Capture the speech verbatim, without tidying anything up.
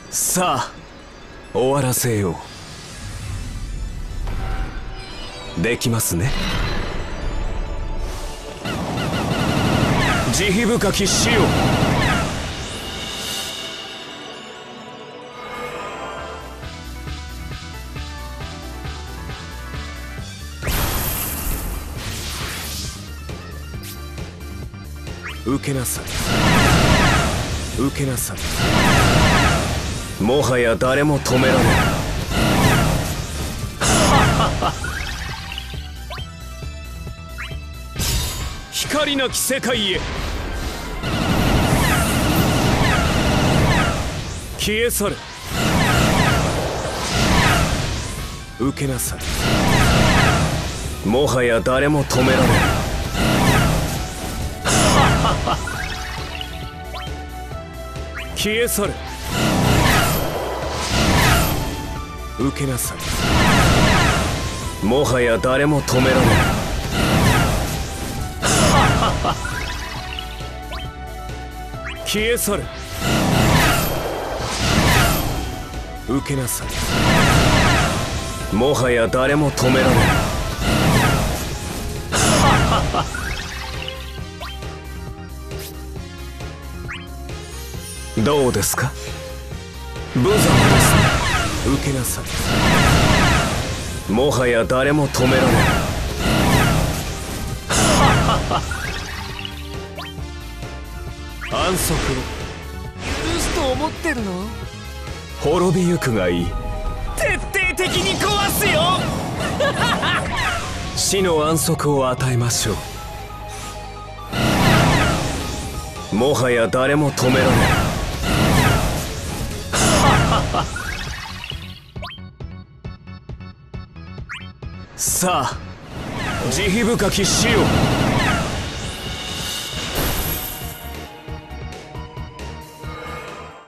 さあ終わらせよう。できますね。慈悲深き死よ。受けなさい、受けなさい。もはや誰も止められない。光なき世界へ消え去る。受けなさい。もはや誰も止められない。消え去る。受けなさい。もはや誰も止められない。消え去る。受けなさい。もはや誰も止められない。どうですか。無様ですね。受けなさい。もはや誰も止められない。安息を許すと思ってるの。滅びゆくがいい。徹底的に壊すよ。死の安息を与えましょう。もはや誰も止められない。さあ慈悲深き死よ。